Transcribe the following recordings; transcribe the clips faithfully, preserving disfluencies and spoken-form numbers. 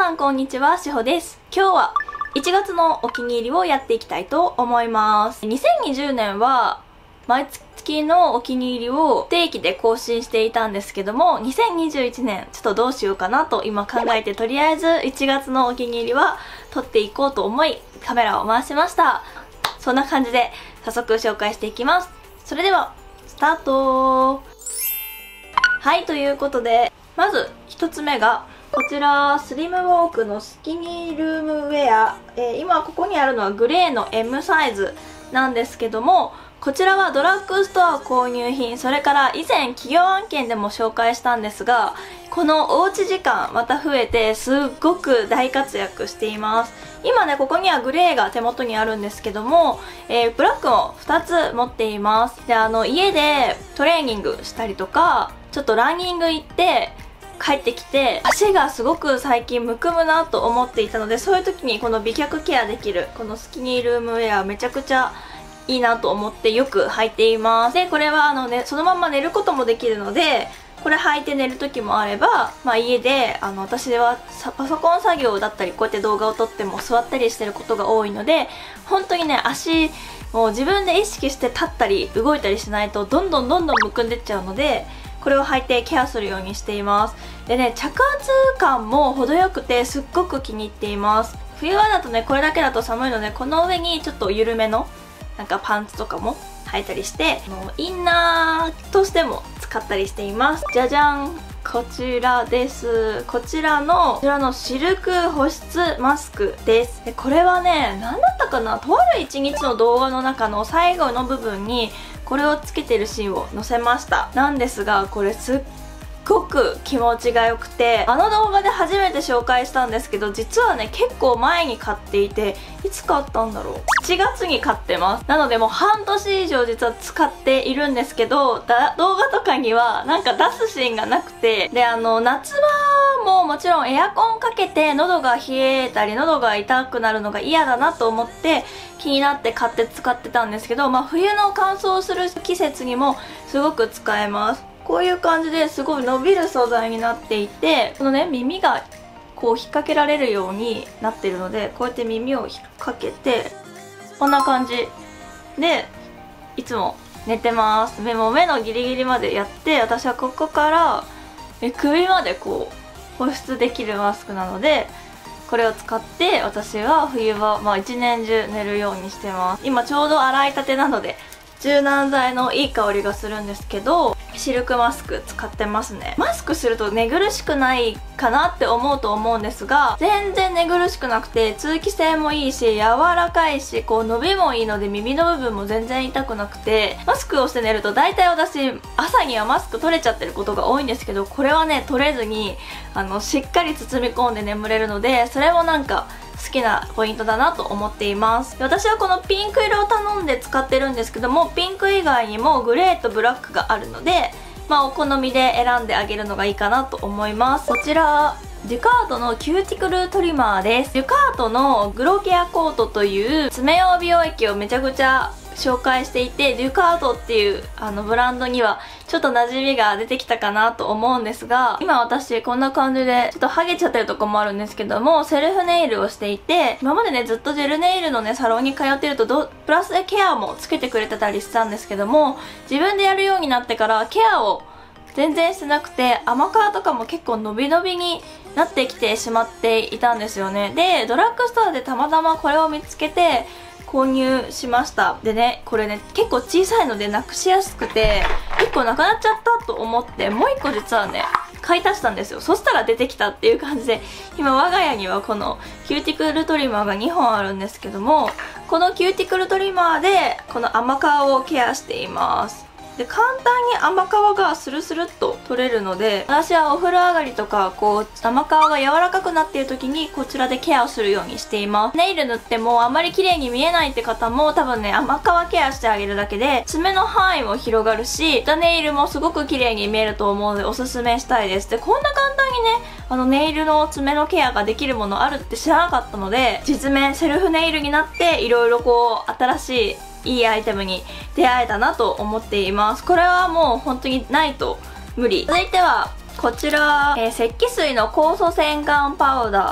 さんこんにちは、しほです。今日はいちがつのお気に入りをやっていきたいと思います。にせんにじゅうねんは毎月のお気に入りを不定期で更新していたんですけども、にせんにじゅういちねんちょっとどうしようかなと今考えて、とりあえずいちがつのお気に入りは撮っていこうと思いカメラを回しました。そんな感じで早速紹介していきます。それではスタート。はい、ということでまずひとつめがこちら、スリムウォークのスキニールームウェア、えー、今ここにあるのはグレーの エム サイズなんですけども、こちらはドラッグストア購入品、それから以前企業案件でも紹介したんですが、このおうち時間また増えてすっごく大活躍しています。今ね、ここにはグレーが手元にあるんですけども、えー、ブラックをふたつ持っています。で、あの家でトレーニングしたりとか、ちょっとランニング行って帰ってきて足がすごく最近むくむなと思っていたので、そういう時にこの美脚ケアできるこのスキニールームウェアめちゃくちゃいいなと思ってよく履いています。で、これはあのね、そのまま寝ることもできるので、これ履いて寝る時もあれば、まあ、家であの私はパソコン作業だったりこうやって動画を撮っても座ったりしてることが多いので、本当にね、足もう自分で意識して立ったり動いたりしないとどんどんどんどんむくんでっちゃうので、これを履いてケアするようにしています。でね、着圧感も程よくてすっごく気に入っています。冬場だとね、これだけだと寒いので、この上にちょっと緩めのなんかパンツとかも履いたりして、あのインナーとしても使ったりしています。じゃじゃん、こちらです。こちらのこちらのシルク保湿マスクです。でこれはね、何だったかな、とある一日の動画の中の最後の部分にこれをつけてるシーンを載せました。なんですが、これすっごく気持ちが良くて、あの動画で初めて紹介したんですけど、実はね、結構前に買っていて、いつ買ったんだろう、しちがつに買ってます。なのでもう半年以上実は使っているんですけど、だ動画とかにはなんか出すシーンがなくて、で、あの夏場ももちろんエアコンかけて喉が冷えたり喉が痛くなるのが嫌だなと思って気になって買って使ってたんですけど、まあ、冬の乾燥する季節にもすごく使えます。こういう感じですごい伸びる素材になっていて、このね、耳がこう引っ掛けられるようになってるので、こうやって耳を引っ掛けてこんな感じでいつも寝てます。目も目のギリギリまでやって、私はここからえ首までこう保湿できるマスクなので、これを使って私は冬場、まあ、一年中寝るようにしてます。今ちょうど洗いたてなので柔軟剤のいい香りがするんですけど、シルクマスク使ってますね。マスクすると寝苦しくないかなって思うと思うんですが、全然寝苦しくなくて、通気性もいいし柔らかいし、こう伸びもいいので耳の部分も全然痛くなくて、マスクをして寝ると大体私朝にはマスク取れちゃってることが多いんですけど、これはね、取れずにあのしっかり包み込んで眠れるので、それもなんか好きなポイントだなと思っています。私はこのピンク色を頼んで使ってるんですけども、ピンク以外にもグレーとブラックがあるので、まあお好みで選んであげるのがいいかなと思います。こちらデュカートのキューティクルトリマーです。デュカートのグロケアコートという爪用美容液をめちゃくちゃ紹介していて、デュカートっていうあのブランドにはちょっと馴染みが出てきたかなと思うんですが、今私こんな感じでちょっとハゲちゃってるとこもあるんですけども、セルフネイルをしていて、今までねずっとジェルネイルのねサロンに通ってるとどプラスでケアもつけてくれてたりしたんですけども、自分でやるようになってからケアを全然してなくて、甘皮とかも結構伸び伸びになってきてしまっていたんですよね。で、ドラッグストアでたまたまこれを見つけて購入しました。でね、これね結構小さいのでなくしやすくて、いっこなくなっちゃったと思ってもういっこ実はね買い足したんですよ。そしたら出てきたっていう感じで、今我が家にはこのキューティクルトリマーがにほんあるんですけども、このキューティクルトリマーでこの甘皮をケアしています。で、簡単に甘皮がスルスルっと取れるので、私はお風呂上がりとかこう甘皮が柔らかくなっている時にこちらでケアをするようにしています。ネイル塗ってもあまり綺麗に見えないって方も多分ね、甘皮ケアしてあげるだけで爪の範囲も広がるし、下ネイルもすごく綺麗に見えると思うのでおすすめしたいです。で、こんな簡単にね、あのネイルの爪のケアができるものあるって知らなかったので、実名セルフネイルになっていろいろこう新しいいいアイテムに出会えたなと思っています。これはもう本当にないと無理。続いてはこちら、えー、石器水の酵素洗顔パウダー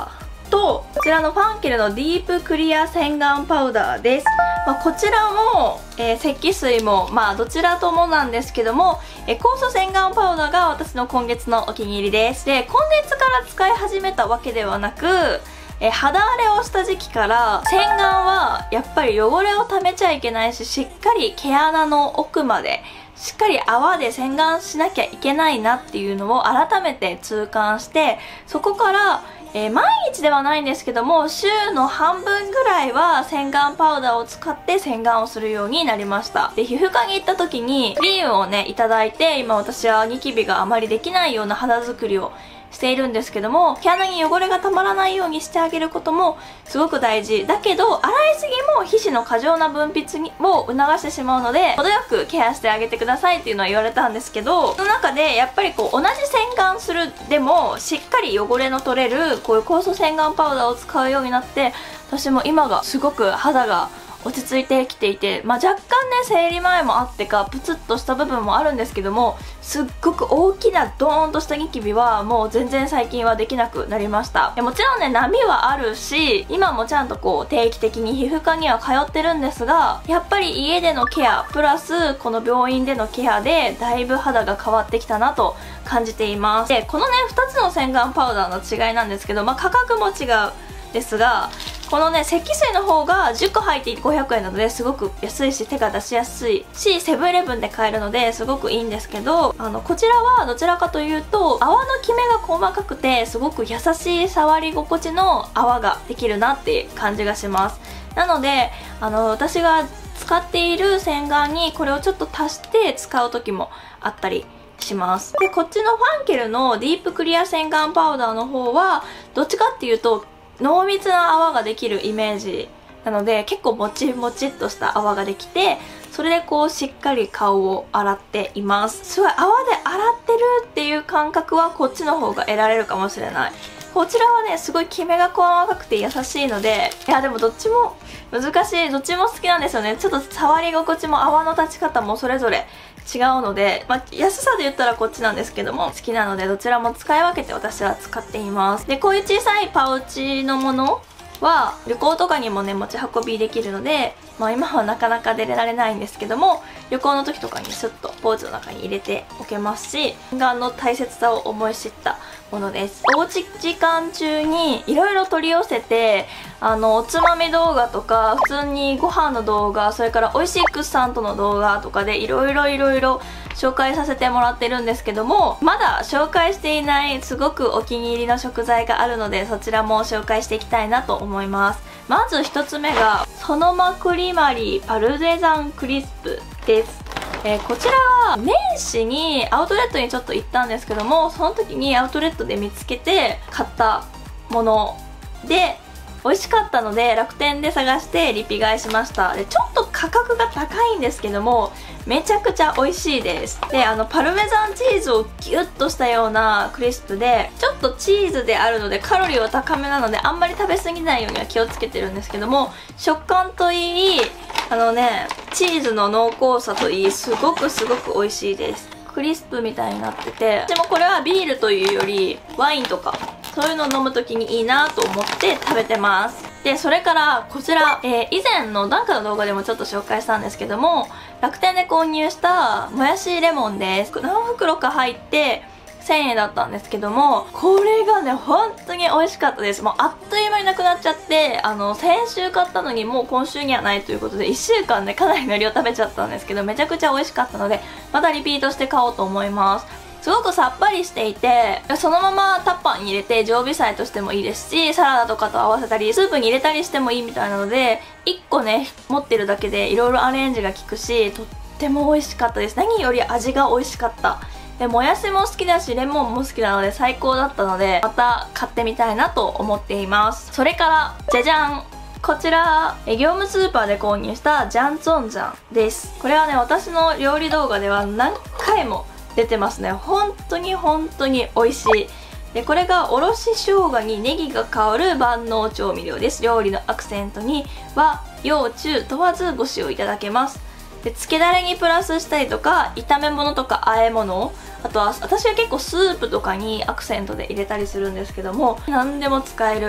と、こちらのファンケルのディープクリア洗顔パウダーです。まあ、こちらも、えー、石鹸水も、まあ、どちらともなんですけども、えー、酵素洗顔パウダーが私の今月のお気に入りです。で、今月から使い始めたわけではなく、えー、肌荒れをした時期から洗顔はやっぱり汚れをためちゃいけないし、しっかり毛穴の奥までしっかり泡で洗顔しなきゃいけないなっていうのを改めて痛感して、そこから、えー、毎日ではないんですけども、週の半分ぐらいは洗顔パウダーを使って洗顔をするようになりました。で、皮膚科に行った時にクリームをねいただいて、今私はニキビがあまりできないような肌作りをしているんですけども、毛穴に汚れがたまらないようにしてあげることもすごく大事だけど、洗いすぎも皮脂の過剰な分泌にを促してしまうので、程よくケアしてあげてくださいっていうのは言われたんですけど、その中でやっぱりこう同じ洗顔するでもしっかり汚れの取れるこういう酵素洗顔パウダーを使うようになって、私も今がすごく肌が落ち着いてきていて、まあ、若干ね生理前もあってかプツッとした部分もあるんですけども、すっごく大きなドーンとしたニキビはもう全然最近はできなくなりました。でもちろんね波はあるし、今もちゃんとこう定期的に皮膚科には通ってるんですが、やっぱり家でのケアプラスこの病院でのケアでだいぶ肌が変わってきたなと感じています。でこのねふたつの洗顔パウダーの違いなんですけど、まあ、価格も違うですが、このね石鹸水の方がじゅっこ入っていてごひゃくえんなのですごく安いし手が出しやすいし、セブンイレブンで買えるのですごくいいんですけど、あのこちらはどちらかというと泡のきめが細かくてすごく優しい触り心地の泡ができるなっていう感じがします。なのであの私が使っている洗顔にこれをちょっと足して使う時もあったりします。でこっちのファンケルのディープクリア洗顔パウダーの方はどっちかっていうと濃密な泡ができるイメージなので、結構もちもちっとした泡ができて、それでこうしっかり顔を洗っています。すごい泡で洗ってるっていう感覚はこっちの方が得られるかもしれない。こちらはねすごいキメが細かくて優しいので、いやでもどっちも難しい、どっちも好きなんですよね。ちょっと触り心地も泡の立ち方もそれぞれ違うので、まあ、安さで言ったらこっちなんですけども、好きなのでどちらも使い分けて私は使っています。でこういう小さいパウチのものは旅行とかにもね持ち運びできるので、まあ、今はなかなか出られないんですけども、旅行の時とかにスッとポーチの中に入れておけますし、洗顔の大切さを思い知ったものです。おうち時間中にいろいろ取り寄せて、あのおつまみ動画とか普通にご飯の動画、それからおいしいくさんとの動画とかでいろいろいろいろ紹介させてもらってるんですけども、まだ紹介していないすごくお気に入りの食材があるので、そちらも紹介していきたいなと思います。まずひとつめがソノマクリマリーパルデザンクリスプです。えー、こちらは年始にアウトレットにちょっと行ったんですけども、その時にアウトレットで見つけて買ったもので美味しかったので楽天で探してリピ買いしました。でちょっと価格が高いんですけどもめちゃくちゃ美味しいです。であのパルメザンチーズをギュッとしたようなクリスプで、ちょっとチーズであるのでカロリーは高めなのであんまり食べ過ぎないようには気をつけてるんですけども、食感といいあのねチーズの濃厚さといいすごくすごく美味しいです。クリスプみたいになってて、でもこれはビールというよりワインとかそういうのを飲む時にいいなと思って食べてます。でそれからこちら、えー、以前のなんかの動画でもちょっと紹介したんですけども、楽天で購入したもやしレモンです。何袋か入ってせんえんだったんですけども、これがね本当に美味しかったです。もうあっという間になくなっちゃって、あの先週買ったのにもう今週にはないということでいっしゅうかんでかなりの量食べちゃったんですけど、めちゃくちゃ美味しかったのでまたリピートして買おうと思います。すごくさっぱりしていて、そのままタッパーに入れて常備菜としてもいいですし、サラダとかと合わせたりスープに入れたりしてもいいみたいなので、いっこね持ってるだけでいろいろアレンジが効くし、とっても美味しかったです。何より味が美味しかった。でもやしも好きだしレモンも好きなので最高だったので、また買ってみたいなと思っています。それからじゃじゃん、こちら業務スーパーで購入したジャンツォンジャンです。これはね私の料理動画では何回も出てますね。本当に本当に美味しい。でこれがおろし生姜にネギが香る万能調味料です。料理のアクセントに和洋中問わずご使用いただけます。で漬けだれにプラスしたりとか炒め物とか和え物、あとは私は結構スープとかにアクセントで入れたりするんですけども、何でも使える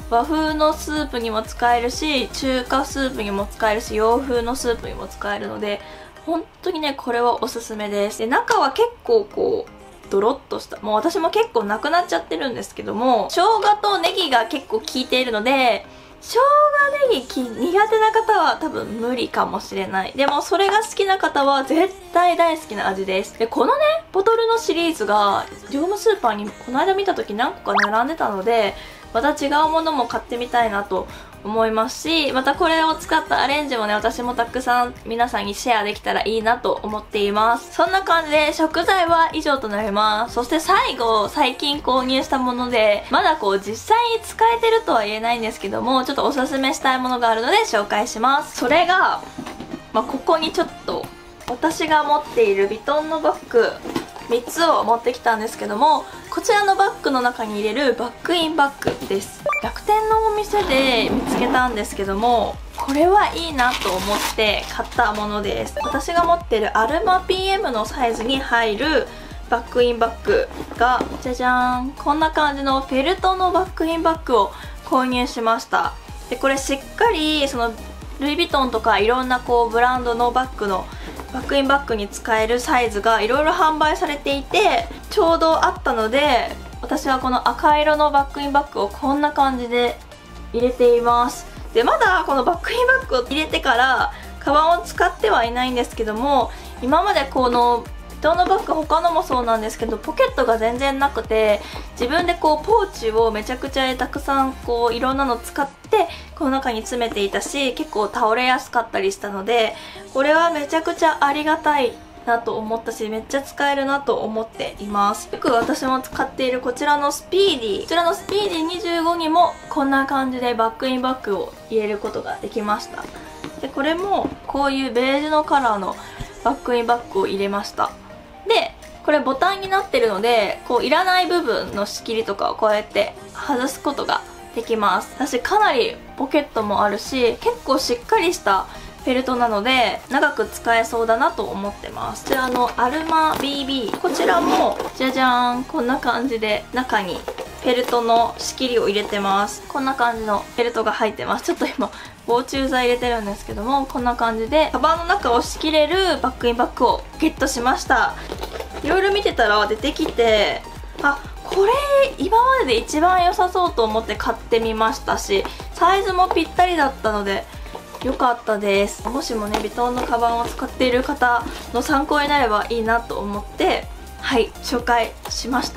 和風のスープにも使えるし、中華スープにも使えるし、洋風のスープにも使えるので、本当にね、これはおすすめです。で、中は結構こう、ドロッとした。もう私も結構なくなっちゃってるんですけども、生姜とネギが結構効いているので、生姜ネギき苦手な方は多分無理かもしれない。でもそれが好きな方は絶対大好きな味です。で、このね、ボトルのシリーズが業務スーパーにこの間見た時何個か並んでたので、また違うものも買ってみたいなと思いますし、またこれを使ったアレンジもね、私もたくさん皆さんにシェアできたらいいなと思っています。そんな感じで食材は以上となります。そして最後、最近購入したもので、まだこう実際に使えてるとは言えないんですけども、ちょっとおすすめしたいものがあるので紹介します。それが、まあ、ここにちょっと私が持っているヴィトンのバッグみっつを持ってきたんですけども、こちらのバッグの中に入れるバッグインバッグです。楽天のお店で見つけたんですけども、これはいいなと思って買ったものです。私が持ってるアルマ ピーエム のサイズに入るバッグインバッグが、じゃじゃーん、こんな感じのフェルトのバッグインバッグを購入しました。で、これしっかりそのルイ・ヴィトンとかいろんなこうブランドのバッグのバッグインバッグに使えるサイズがいろいろ販売されていて、ちょうどあったので、私はこの赤色のバッグインバッグをこんな感じで入れています。で、まだこのバッグインバッグを入れてからカバンを使ってはいないんですけども、今までこのヴィトンのバッグ、他のもそうなんですけど、ポケットが全然なくて、自分でこうポーチをめちゃくちゃたくさんこういろんなの使ってこの中に詰めていたし、結構倒れやすかったりしたので、これはめちゃくちゃありがたいなと思ったし、めっちゃ使えるなと思っています。よく私も使っているこちらのスピーディー、こちらのスピーディーにじゅうごにもこんな感じでバッグインバッグを入れることができました。で、これもこういうベージュのカラーのバッグインバッグを入れました。で、これボタンになってるので、こういらない部分の仕切りとかをこうやって外すことができます。私かなりポケットもあるし、結構しっかりしたフェルトなので長く使えそうだなと思ってます。こちらのアルマ ビービー、 こちらもじゃじゃーん、こんな感じで中にフェルトの仕切りを入れてます。こんな感じのフェルトが入ってます。ちょっと今防虫剤入れてるんですけども、こんな感じでカバンの中を仕切れるバッグインバッグをゲットしました。いろいろ見てたら出てきて、あ、これ今までで一番良さそうと思って買ってみましたし、サイズもぴったりだったので良かったです。もしもね、ヴィトンのカバンを使っている方の参考になればいいなと思って、はい、紹介しました。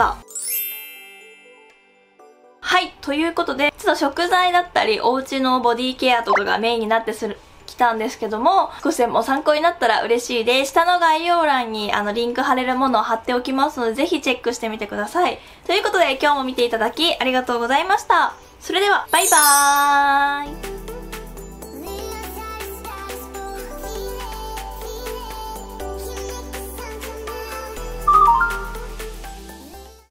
はい、ということで、ちょっと食材だったりお家のボディケアとかがメインになってするきたんですけども、少しでも参考になったら嬉しいです。下の概要欄にあのリンク貼れるものを貼っておきますので、ぜひチェックしてみてください。ということで、今日も見ていただきありがとうございました。それではバイバーイ。